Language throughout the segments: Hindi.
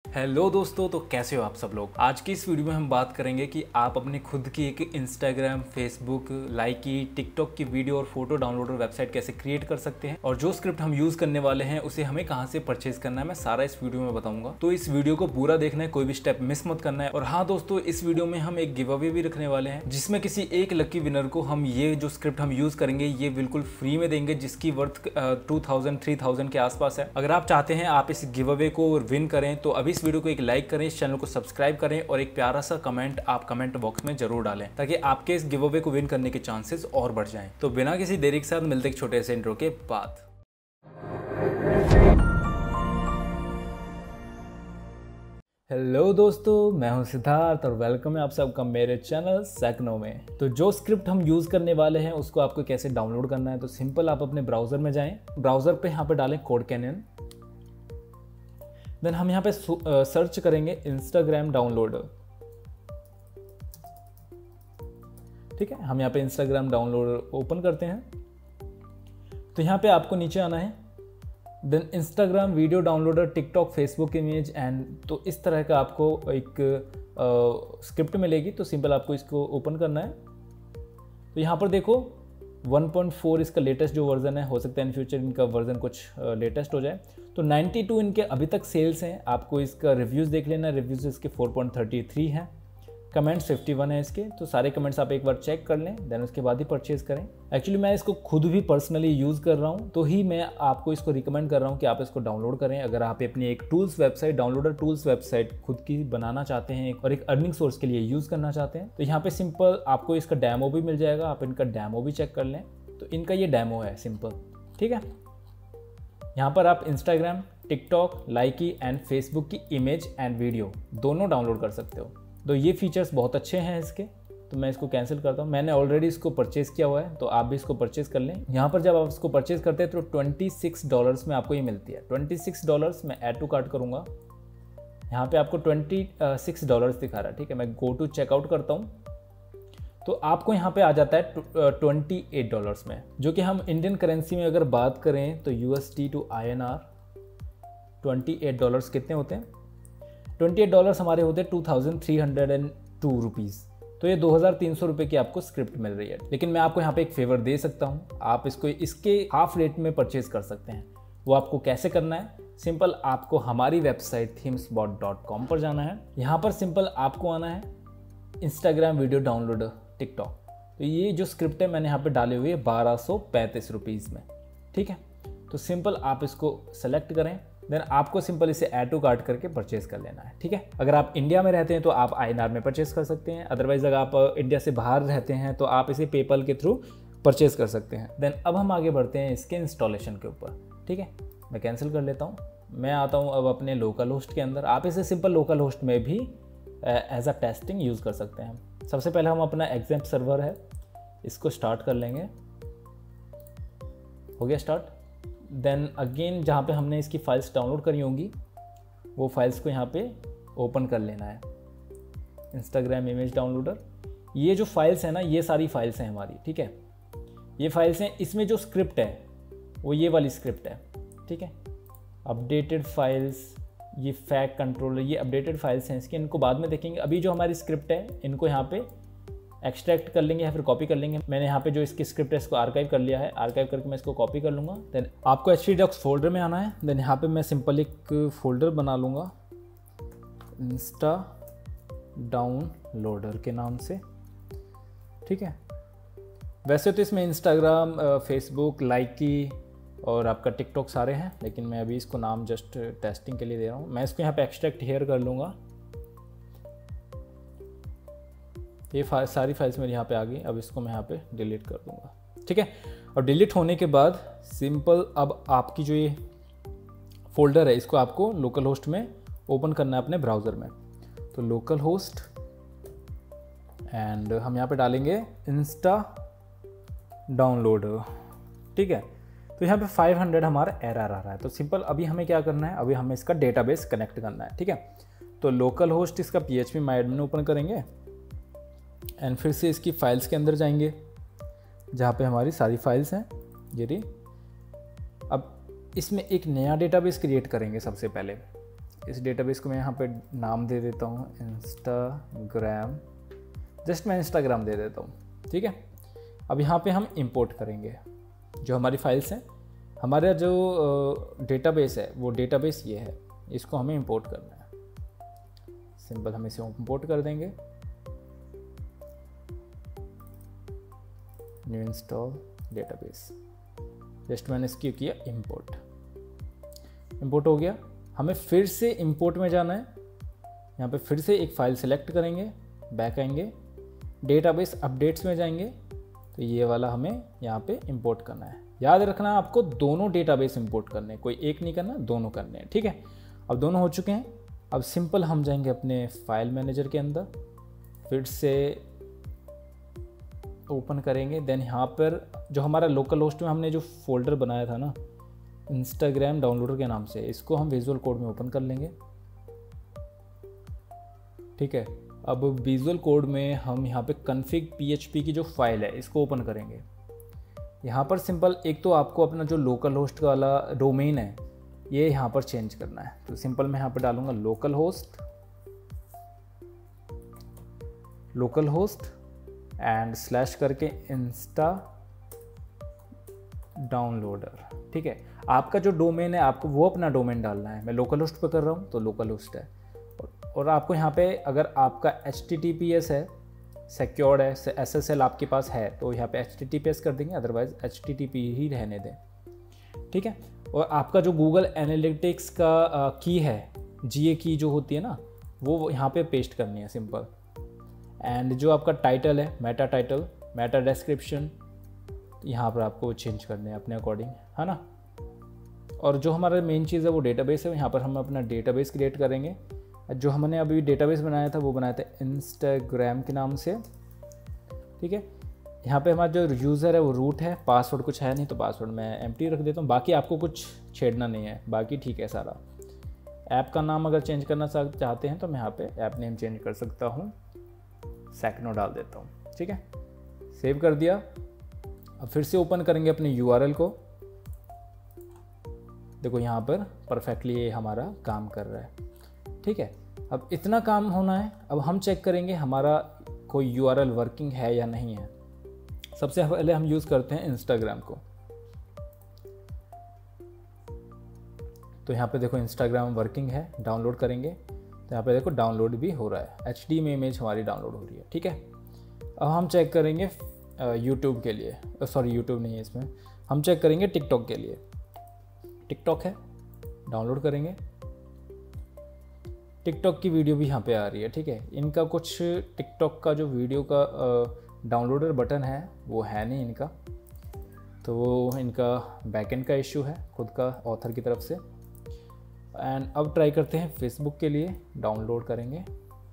हेलो दोस्तों, तो कैसे हो आप सब लोग। आज की इस वीडियो में हम बात करेंगे कि आप अपने खुद की एक इंस्टाग्राम, फेसबुक, लाइकी, टिकटॉक की वीडियो और फोटो डाउनलोड और वेबसाइट कैसे क्रिएट कर सकते हैं और जो स्क्रिप्ट हम यूज करने वाले हैं उसे हमें कहां से परचेज करना है, मैं सारा इस वीडियो में बताऊंगा। तो इस वीडियो को पूरा देखना है, कोई भी स्टेप मिस मत करना है। और हाँ दोस्तों, इस वीडियो में हम एक गिव अवे भी रखने वाले हैं जिसमें किसी एक लकी विनर को हम ये जो स्क्रिप्ट हम यूज करेंगे ये बिल्कुल फ्री में देंगे, जिसकी वर्थ 2000-3000 के आसपास है। अगर आप चाहते हैं आप इस गिव अवे को विन करें तो अभी इस वीडियो को एक लाइक करें, इस चैनल को सब्सक्राइब करें और एक प्यारा सा कमेंट आप कमेंट बॉक्स में जरूर डालें ताकि आपके इस गिव अवे को विन करने के चांसेस और बढ़ जाएं। तो बिना किसी देरी के साथ मिलते एक छोटे से इंट्रो के बाद। हेलो दोस्तों, मैं हूं सिद्धार्थ और वेलकम है आप सबका मेरे चैनल सेकनो में। तो जो स्क्रिप्ट हम यूज करने वाले हैं उसको आपको कैसे डाउनलोड करना है, तो सिंपल आप अपने ब्राउजर में जाएं, ब्राउजर पे यहाँ पे डालें कोड कैनियन, देन हम यहाँ पे सर्च करेंगे इंस्टाग्राम डाउनलोडर। ठीक है, हम यहाँ पे इंस्टाग्राम डाउनलोडर ओपन करते हैं। तो यहाँ पे आपको नीचे आना है, then Instagram video downloader, TikTok, Facebook image and, तो इस तरह का आपको एक स्क्रिप्ट मिलेगी। तो सिंपल आपको इसको ओपन करना है। तो यहाँ पर देखो 1.4 इसका लेटेस्ट जो वर्जन है, हो सकता है इन फ्यूचर इनका वर्जन कुछ लेटेस्ट हो जाए। तो 92 इनके अभी तक सेल्स हैं। आपको इसका रिव्यूज़ देख लेना, रिव्यूज़ इसके 4.33 हैं, कमेंट्स 51 है इसके। तो सारे कमेंट्स आप एक बार चेक कर लें, देन उसके बाद ही परचेज करें। एक्चुअली मैं इसको खुद भी पर्सनली यूज़ कर रहा हूँ, तो ही मैं आपको इसको रिकमेंड कर रहा हूँ कि आप इसको डाउनलोड करें। अगर आप अपनी एक tools website, downloader tools website खुद की बनाना चाहते हैं और एक अर्निंग सोर्स के लिए यूज़ करना चाहते हैं, तो यहाँ पे सिंपल आपको इसका डेमो भी मिल जाएगा, आप इनका डेमो भी चेक कर लें। तो इनका ये डेमो है सिंपल, ठीक है। यहाँ पर आप Instagram, TikTok, Likee and Facebook की इमेज एंड वीडियो दोनों डाउनलोड कर सकते हो। तो ये फीचर्स बहुत अच्छे हैं इसके, तो मैं इसको कैंसिल करता हूँ। मैंने ऑलरेडी इसको परचेज़ किया हुआ है, तो आप भी इसको परचेज़ कर लें। यहाँ पर जब आप इसको परचेज़ करते हैं तो $26 में आपको ये मिलती है। $26 मैं ऐड टू कार्ट करूँगा। यहाँ पे आपको $26 दिखा रहा है, ठीक है। मैं गो टू चेकआउट करता हूँ तो आपको यहाँ पे आ जाता है $28 में, जो कि हम इंडियन करेंसी में अगर बात करें तो USD टू INR $28 कितने होते हैं? $28 हमारे होते हैं 2302 रुपीज़। तो ये 2300 रुपये की आपको स्क्रिप्ट मिल रही है। लेकिन मैं आपको यहाँ पे एक फेवर दे सकता हूँ, आप इसको इसके हाफ रेट में परचेज कर सकते हैं। वो आपको कैसे करना है? सिंपल आपको हमारी वेबसाइट themespot.com पर जाना है। यहाँ पर सिंपल आपको आना है इंस्टाग्राम वीडियो डाउनलोडर, टिकटॉक। तो ये जो स्क्रिप्ट है मैंने यहाँ पे डाले हुए 1235 रुपीज़ में, ठीक है। तो सिंपल आप इसको सेलेक्ट करें, देन आपको सिंपल इसे ऐड टू कार्ट करके परचेज कर लेना है, ठीक है। अगर आप इंडिया में रहते हैं तो आप INR में परचेज कर सकते हैं, अदरवाइज अगर आप इंडिया से बाहर रहते हैं तो आप इसे पेपल के थ्रू परचेज कर सकते हैं। देन अब हम आगे बढ़ते हैं इसके इंस्टॉलेशन के ऊपर, ठीक है। मैं कैंसिल कर लेता हूँ, मैं आता हूँ अब अपने लोकल होस्ट के अंदर। आप इसे सिंपल लोकल होस्ट में भी एज अ टेस्टिंग यूज़ कर सकते हैं। सबसे पहले हम अपना एग्जाम्प सर्वर है इसको स्टार्ट कर लेंगे। हो गया स्टार्ट। देन अगेन जहाँ पे हमने इसकी फाइल्स डाउनलोड करी होंगी वो फाइल्स को यहाँ पे ओपन कर लेना है। इंस्टाग्राम इमेज डाउनलोडर, ये जो फाइल्स हैं ना, ये सारी फाइल्स हैं हमारी, ठीक है। ये फाइल्स हैं, इसमें जो स्क्रिप्ट है वो ये वाली स्क्रिप्ट है, ठीक है। अपडेटेड फाइल्स, ये फैक्ट कंट्रोलर, ये अपडेटेड फाइल्स हैं इसके, इनको बाद में देखेंगे। अभी जो हमारी स्क्रिप्ट है इनको यहाँ पे एक्सट्रैक्ट कर लेंगे या फिर कॉपी कर लेंगे। मैंने यहाँ पे जो इसकी स्क्रिप्ट है इसको आर्काइव कर लिया है, आर्काइव करके मैं इसको कॉपी कर लूँगा। देन आपको HTDocs फोल्डर में आना है। देन यहाँ पे मैं सिंपल एक फोल्डर बना लूँगा इंस्टा डाउनलोडर के नाम से, ठीक है। वैसे तो इसमें इंस्टाग्राम, फेसबुक, लाइकी और आपका टिकटॉक सारे हैं, लेकिन मैं अभी इसको नाम जस्ट टेस्टिंग के लिए दे रहा हूँ। मैं इसको यहाँ पे एक्सट्रैक्ट हेयर कर लूँगा। ये सारी फाइल्स मेरे यहाँ पे आ गई। अब इसको मैं यहाँ पे डिलीट कर दूँगा, ठीक है। और डिलीट होने के बाद सिंपल अब आपकी जो ये फोल्डर है इसको आपको लोकल होस्ट में ओपन करना है अपने ब्राउज़र में। तो लोकल होस्ट एंड हम यहाँ पे डालेंगे इंस्टा डाउनलोडर, ठीक है। तो यहाँ पे 500 हमारा एरर आ रहा है। तो सिंपल अभी हमें क्या करना है, अभी हमें इसका डेटाबेस कनेक्ट करना है, ठीक है। तो लोकल होस्ट इसका PHP MyAdmin ओपन करेंगे एंड फिर से इसकी फाइल्स के अंदर जाएंगे जहाँ पे हमारी सारी फाइल्स हैं, ये रही। अब इसमें एक नया डेटाबेस क्रिएट करेंगे सबसे पहले। इस डेटाबेस को मैं यहाँ पे नाम दे देता हूँ इंस्टाग्राम, जस्ट मैं इंस्टाग्राम दे देता हूँ, ठीक है। अब यहाँ पे हम इंपोर्ट करेंगे जो हमारी फाइल्स हैं। हमारा जो डेटाबेस है वो डेटाबेस ये है, इसको हमें इंपोर्ट करना है। सिंपल हम इसे इंपोर्ट कर देंगे, न्यू इंस्टॉल डेटाबेस, जस्ट मैंने इसकी किया इंपोर्ट हो गया। हमें फिर से इंपोर्ट में जाना है, यहाँ पे फिर से एक फाइल सेलेक्ट करेंगे, बैक आएंगे, डेटाबेस अपडेट्स में जाएंगे, तो ये वाला हमें यहाँ पे इंपोर्ट करना है। याद रखना आपको दोनों डेटाबेस इंपोर्ट करने हैं, कोई एक नहीं करना, दोनों करने हैं, ठीक है। अब दोनों हो चुके हैं। अब सिंपल हम जाएंगे अपने फाइल मैनेजर के अंदर, फिर से ओपन करेंगे। देन यहाँ पर जो हमारा लोकल होस्ट में हमने जो फोल्डर बनाया था ना इंस्टाग्राम डाउनलोडर के नाम से, इसको हम विजुअल कोड में ओपन कर लेंगे, ठीक है। अब विजुअल कोड में हम यहाँ पे config php की जो फाइल है इसको ओपन करेंगे। यहाँ पर सिंपल एक तो आपको अपना जो लोकल होस्ट वाला डोमेन है ये यहाँ पर चेंज करना है। तो सिंपल मैं यहाँ पर डालूंगा लोकल होस्ट एंड स्लैश करके इंस्टा डाउनलोडर, ठीक है। आपका जो डोमेन है आपको वो अपना डोमेन डालना है। मैं लोकल होस्ट पे कर रहा हूँ तो लोकल होस्ट है, और आपको यहाँ पे अगर आपका HTTPS है, सिक्योर्ड है, SSL आपके पास है तो यहाँ पे HTTPS कर देंगे, अदरवाइज HTTP ही रहने दें, ठीक है। और आपका जो गूगल एनालिटिक्स का की है, GA की जो होती है ना, वो यहाँ पे पेस्ट करनी है सिंपल। एंड जो आपका टाइटल है, मेटा टाइटल, मेटा डिस्क्रिप्शन, यहाँ पर आपको चेंज करने हैं अपने अकॉर्डिंग, है ना। और जो हमारा मेन चीज़ है वो डेटाबेस है, यहाँ पर हम अपना डेटाबेस क्रिएट करेंगे। जो हमने अभी डेटाबेस बनाया था वो बनाया था इंस्टाग्राम के नाम से, ठीक है। यहाँ पे हमारा जो यूज़र है वो रूट है, पासवर्ड कुछ है नहीं तो पासवर्ड मैं एम्प्टी रख देता हूँ। बाकी आपको कुछ छेड़ना नहीं है, बाकी ठीक है सारा। ऐप का नाम अगर चेंज करना चाहते हैं तो मैं यहाँ पे ऐप नेम चेंज कर सकता हूँ, सेकनो डाल देता हूँ, ठीक है। सेव कर दिया। अब फिर से ओपन करेंगे अपने URL को, देखो यहाँ पर परफेक्टली ये हमारा काम कर रहा है, ठीक है। अब इतना काम होना है। अब हम चेक करेंगे हमारा कोई URL वर्किंग है या नहीं है। सबसे पहले हम यूज़ करते हैं इंस्टाग्राम को, तो यहाँ पे देखो इंस्टाग्राम वर्किंग है। डाउनलोड करेंगे तो यहाँ पे देखो डाउनलोड भी हो रहा है, HD में इमेज हमारी डाउनलोड हो रही है, ठीक है। अब हम चेक करेंगे यूट्यूब के लिए, सॉरी यूट्यूब नहीं है इसमें, हम चेक करेंगे टिकटॉक के लिए। टिकटॉक है, डाउनलोड करेंगे। टिकटॉक की वीडियो भी यहाँ पे आ रही है, ठीक है। इनका कुछ टिकटॉक का जो वीडियो का डाउनलोडर बटन है वो है नहीं इनका, तो वो इनका बैकएंड का इश्यू है खुद का ऑथर की तरफ से। एंड अब ट्राई करते हैं फेसबुक के लिए, डाउनलोड करेंगे।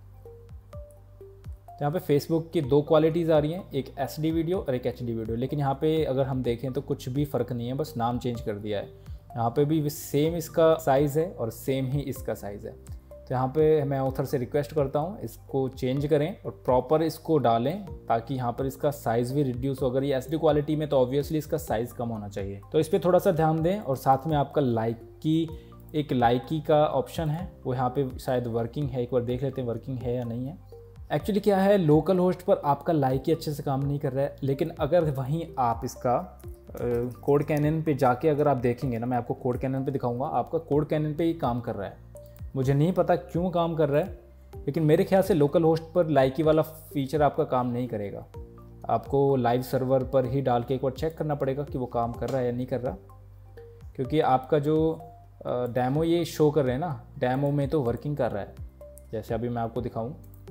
तो यहाँ पे फेसबुक की दो क्वालिटीज़ आ रही हैं, एक SD वीडियो और एक HD वीडियो। लेकिन यहाँ पे अगर हम देखें तो कुछ भी फ़र्क नहीं है, बस नाम चेंज कर दिया है। यहाँ पे भी सेम इसका साइज़ है और सेम ही इसका साइज़ है। तो यहाँ पे मैं ऑथर से रिक्वेस्ट करता हूँ इसको चेंज करें और प्रॉपर इसको डालें, ताकि यहाँ पर इसका साइज़ भी रिड्यूस हो। अगर ये SD क्वालिटी में तो ऑब्वियसली इसका साइज़ कम होना चाहिए, तो इस पर थोड़ा सा ध्यान दें। और साथ में आपका एक लाइकी का ऑप्शन है, वो यहाँ पे शायद वर्किंग है, एक बार देख लेते हैं वर्किंग है या नहीं है। एक्चुअली क्या है, लोकल होस्ट पर आपका लाइकी अच्छे से काम नहीं कर रहा है, लेकिन अगर वहीं आप इसका कोड कैनन पे जाके अगर आप देखेंगे ना, मैं आपको कोड कैनन पे दिखाऊंगा, आपका कोड कैनन पे ही काम कर रहा है। मुझे नहीं पता क्यों काम कर रहा है, लेकिन मेरे ख्याल से लोकल होस्ट पर लाइकी वाला फीचर आपका काम नहीं करेगा। आपको लाइव सर्वर पर ही डाल के एक बार चेक करना पड़ेगा कि वो काम कर रहा है या नहीं कर रहा, क्योंकि आपका जो डेमो ये शो कर रहे हैं ना, डेमो में तो वर्किंग कर रहा है। जैसे अभी मैं आपको दिखाऊं,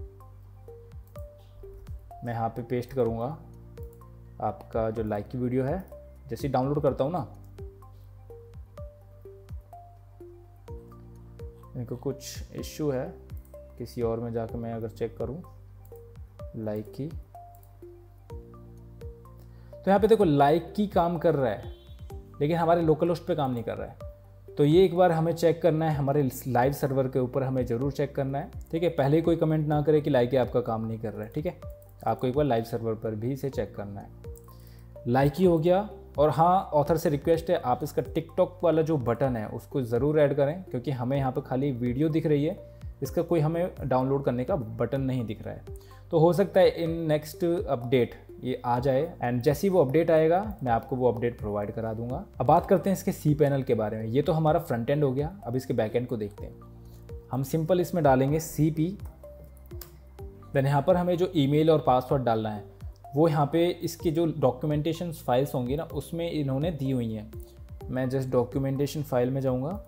मैं यहाँ पे पेस्ट करूँगा आपका जो लाइकी वीडियो है, जैसे डाउनलोड करता हूँ ना, इनको कुछ इश्यू है, किसी और में जाकर मैं अगर चेक करूँ लाइकी, तो यहाँ पे देखो लाइकी काम कर रहा है, लेकिन हमारे लोकल होस्ट पे काम नहीं कर रहा है। तो ये एक बार हमें चेक करना है, हमारे लाइव सर्वर के ऊपर हमें ज़रूर चेक करना है, ठीक है। पहले ही कोई कमेंट ना करे कि लाइकी आपका काम नहीं कर रहा है, ठीक है। आपको एक बार लाइव सर्वर पर भी इसे चेक करना है। लाइकी हो गया, और हाँ, ऑथर से रिक्वेस्ट है आप इसका टिकटॉक वाला जो बटन है उसको ज़रूर ऐड करें, क्योंकि हमें यहाँ पे खाली वीडियो दिख रही है, इसका कोई हमें डाउनलोड करने का बटन नहीं दिख रहा है। तो हो सकता है इन नेक्स्ट अपडेट ये आ जाए, एंड जैसे ही वो अपडेट आएगा मैं आपको वो अपडेट प्रोवाइड करा दूंगा। अब बात करते हैं इसके सी पैनल के बारे में। ये तो हमारा फ्रंट एंड हो गया, अब इसके बैक एंड को देखते हैं। हम सिंपल इसमें डालेंगे CP, देन यहाँ पर हमें जो ईमेल और पासवर्ड डालना है वो यहाँ पे इसकी जो डॉक्यूमेंटेशन फाइल्स होंगी ना उसमें इन्होंने दी हुई हैं। मैं जस्ट डॉक्यूमेंटेशन फाइल में जाऊँगा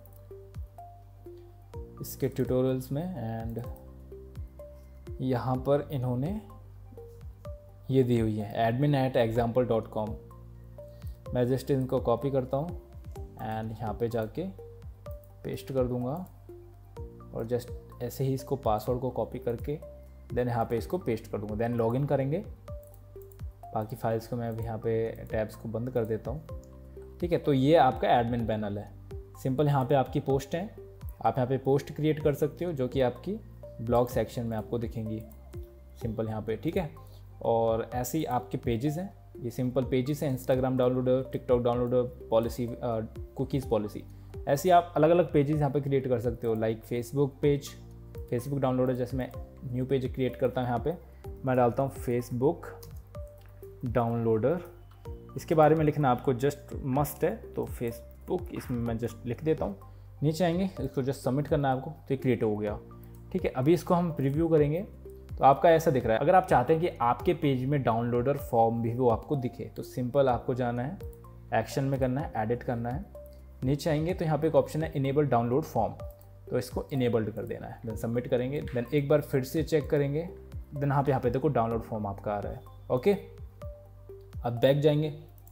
इसके ट्यूटोरियल्स में, एंड यहाँ पर इन्होंने ये दी हुई है admin@example.com। मैं जस्ट इनको कॉपी करता हूँ एंड यहाँ पे जाके पेस्ट कर दूँगा, और जस्ट ऐसे ही इसको पासवर्ड को कॉपी करके देन यहाँ पे इसको पेस्ट कर दूँगा। देन लॉगिन करेंगे। बाकी फाइल्स को मैं अभी यहाँ पे टैब्स को बंद कर देता हूँ। ठीक है, तो ये आपका एडमिन पैनल है। सिंपल यहाँ पे आपकी पोस्ट है, आप यहाँ पे पोस्ट क्रिएट कर सकते हो जो कि आपकी ब्लॉग सेक्शन में आपको दिखेंगी सिंपल यहाँ पे। ठीक है, और ऐसे ही आपके पेजेस हैं, ये सिंपल पेजेस हैं, Instagram downloader, TikTok downloader, policy, cookies policy, ऐसे आप अलग अलग पेजेस यहाँ पे क्रिएट कर सकते हो। Like Facebook page, Facebook downloader, जैसे मैं न्यू पेज क्रिएट करता हूँ, यहाँ पे मैं डालता हूँ फेसबुक डाउनलोडर। इसके बारे में लिखना आपको जस्ट मस्ट है, तो फेसबुक इसमें मैं जस्ट लिख देता हूँ। नीचे आएंगे, इसको जस्ट सबमिट करना है आपको, तो ये क्रिएट हो गया। ठीक है, अभी इसको हम प्रीव्यू करेंगे तो आपका ऐसा दिख रहा है। अगर आप चाहते हैं कि आपके पेज में डाउनलोडर फॉर्म भी वो आपको दिखे, तो सिंपल आपको जाना है, एक्शन में करना है, एडिट करना है। नीचे आएंगे तो यहाँ पे एक ऑप्शन है इनेबल डाउनलोड फॉर्म, तो इसको इनेबल्ड कर देना है। देन सबमिट करेंगे, देन एक बार फिर से चेक करेंगे, देन यहाँ पे देखो डाउनलोड फॉर्म आपका आ रहा है। ओके, अब बैक जाएंगे।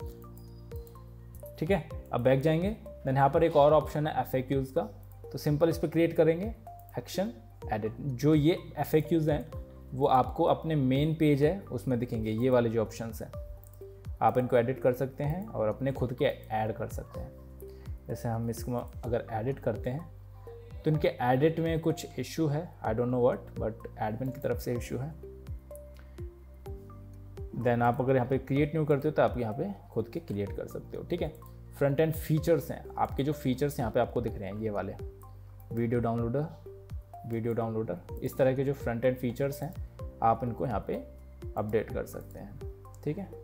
ठीक है, अब बैक जाएंगे, देन यहाँ पर एक और ऑप्शन है FAQs का, तो सिंपल इस पर क्रिएट करेंगे, एक्शन, एडिट। जो ये FAQs हैं वो आपको अपने मेन पेज है उसमें दिखेंगे, ये वाले जो ऑप्शंस हैं आप इनको एडिट कर सकते हैं और अपने खुद के ऐड कर सकते हैं। जैसे हम इसको अगर एडिट करते हैं तो इनके एडिट में कुछ इशू है, I don't know what, but admin की तरफ से इशू है। देन आप अगर यहाँ पे क्रिएट न्यू करते हो तो आप यहाँ पे खुद के क्रिएट कर सकते हो। ठीक है, फ्रंट एंड फीचर्स हैं आपके, जो फीचर्स यहाँ पे आपको दिख रहे हैं ये वाले, वीडियो डाउनलोडर, इस तरह के जो फ्रंट एंड फीचर्स हैं आप इनको यहाँ पे अपडेट कर सकते हैं। ठीक है,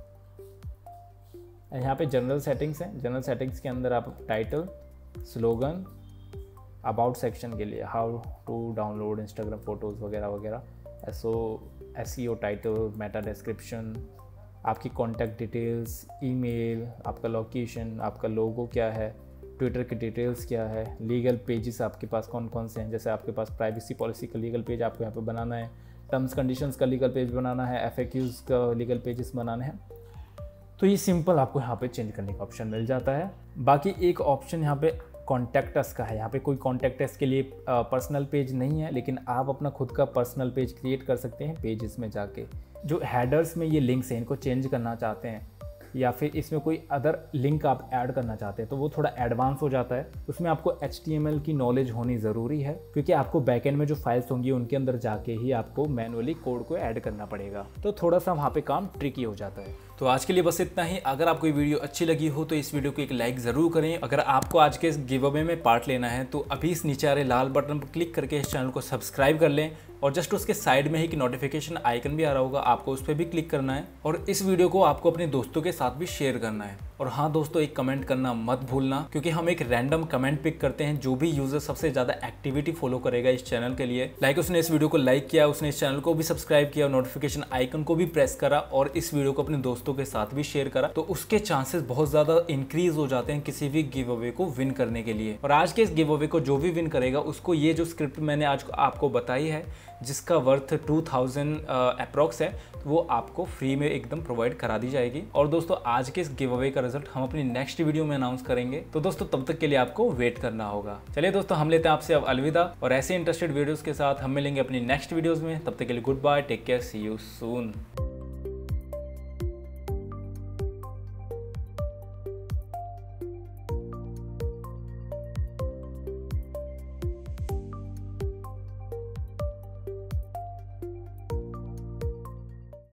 यहाँ पे जनरल सेटिंग्स हैं। जनरल सेटिंग्स के अंदर आप टाइटल, स्लोगन, अबाउट सेक्शन के लिए how to download Instagram photos वगैरह वगैरह, SEO टाइटल, मेटा डिस्क्रिप्शन, आपकी कॉन्टैक्ट डिटेल्स, ईमेल, आपका लोकेशन, आपका लोगो क्या है, ट्विटर की डिटेल्स क्या है, लीगल पेजेस आपके पास कौन कौन से हैं। जैसे आपके पास प्राइवेसी पॉलिसी का लीगल पेज आपको यहाँ पे बनाना है, टर्म्स कंडीशंस का लीगल पेज बनाना है, FAQs का लीगल पेजेस बनाने हैं, तो ये सिंपल आपको यहाँ पे चेंज करने का ऑप्शन मिल जाता है। बाकी एक ऑप्शन यहाँ पे कॉन्टैक्ट अस का है। यहाँ पे कोई कॉन्टैक्ट अस के लिए पर्सनल पेज नहीं है, लेकिन आप अपना खुद का पर्सनल पेज क्रिएट कर सकते हैं। पेजेस में जाके जो हेडर्स में ये लिंक्स हैं इनको चेंज करना चाहते हैं, या फिर इसमें कोई अदर लिंक आप ऐड करना चाहते हैं, तो वो थोड़ा एडवांस हो जाता है। उसमें आपको HTML की नॉलेज होनी ज़रूरी है, क्योंकि आपको बैकएंड में जो फाइल्स होंगी उनके अंदर जाके ही आपको मैनुअली कोड को ऐड करना पड़ेगा, तो थोड़ा सा वहाँ पे काम ट्रिकी हो जाता है। तो आज के लिए बस इतना ही। अगर आपको ये वीडियो अच्छी लगी हो तो इस वीडियो को एक लाइक ज़रूर करें। अगर आपको आज के इस गिव अवे में पार्ट लेना है तो अभी इस नीचे आ रहे लाल बटन पर क्लिक करके इस चैनल को सब्सक्राइब कर लें, और जस्ट उसके साइड में ही एक नोटिफिकेशन आइकन भी आ रहा होगा, आपको उस पर भी क्लिक करना है, और इस वीडियो को आपको अपने दोस्तों के साथ भी शेयर करना है। और हाँ दोस्तों, एक कमेंट करना मत भूलना, क्योंकि हम एक रैंडम कमेंट पिक करते हैं जो भी यूजर सबसे ज़्यादा एक्टिविटी फॉलो करेगा इस चैनल के लिए, लाइक उसने इस वीडियो को लाइक किया, उसने इस चैनल को भी सब्सक्राइब किया, नोटिफिकेशन आइकन को भी प्रेस करा और इस वीडियो को अपने दोस्तों के साथ भी शेयर करा, तो उसके चांसेस बहुत ज़्यादा इंक्रीज हो जाते हैं किसी भी गिव अवे को विन करने के लिए। और आज के इस गिव अवे को जो भी विन करेगा उसको ये जो स्क्रिप्ट मैंने आज आपको बताई है, जिसका वर्थ 2000 अप्रॉक्स है, वो आपको फ्री में एकदम प्रोवाइड करा दी जाएगी। और दोस्तों आज के इस गिव अवे का रिजल्ट हम अपनी नेक्स्ट वीडियो में अनाउंस करेंगे, तो दोस्तों तब तक के लिए आपको वेट करना होगा। चलिए दोस्तों, हम लेते हैं आपसे अब अलविदा, और ऐसे इंटरेस्टेड वीडियोस के साथ हम मिलेंगे अपनी नेक्स्ट वीडियोस में। तब तक के लिए goodbye, take care, see you soon.